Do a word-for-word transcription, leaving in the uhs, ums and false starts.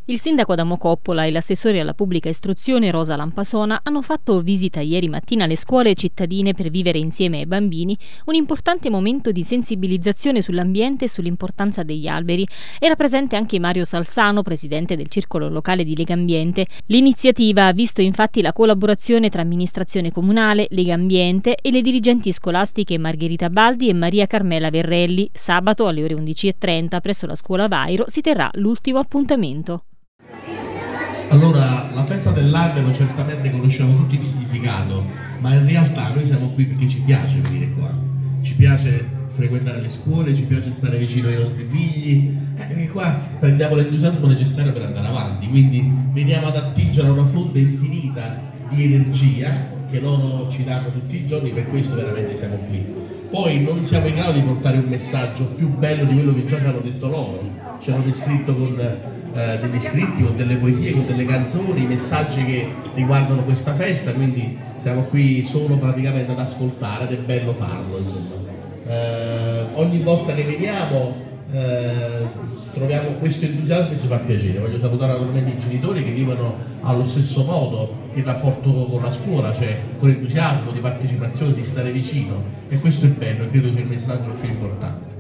Il sindaco Adamo Coppola e l'assessore alla pubblica istruzione Rosa Lampasona hanno fatto visita ieri mattina alle scuole cittadine per vivere insieme ai bambini un importante momento di sensibilizzazione sull'ambiente e sull'importanza degli alberi. Era presente anche Mario Salzano, presidente del circolo locale di Legambiente. L'iniziativa ha visto infatti la collaborazione tra amministrazione comunale, Legambiente e le dirigenti scolastiche Margherita Baldi e Maria Carmela Verrelli. Sabato alle ore undici e trenta presso la scuola Vairo si terrà l'ultimo appuntamento. Allora, la festa dell'albero certamente conosciamo tutti il significato, ma in realtà noi siamo qui perché ci piace venire qua, ci piace frequentare le scuole, ci piace stare vicino ai nostri figli, eh, perché qua prendiamo l'entusiasmo necessario per andare avanti, quindi veniamo ad attingere a una fonte infinita di energia che loro ci danno tutti i giorni, per questo veramente siamo qui. Poi non siamo in grado di portare un messaggio più bello di quello che già ci hanno detto loro, ci hanno descritto con Eh, degli scritti, con delle poesie, con delle canzoni, messaggi che riguardano questa festa, quindi siamo qui solo praticamente ad ascoltare ed è bello farlo, insomma. Eh, ogni volta che veniamo eh, troviamo questo entusiasmo e ci fa piacere. Voglio salutare naturalmente i genitori che vivono allo stesso modo il rapporto con la scuola, cioè con entusiasmo, di partecipazione, di stare vicino, e questo è bello e credo sia il messaggio più importante.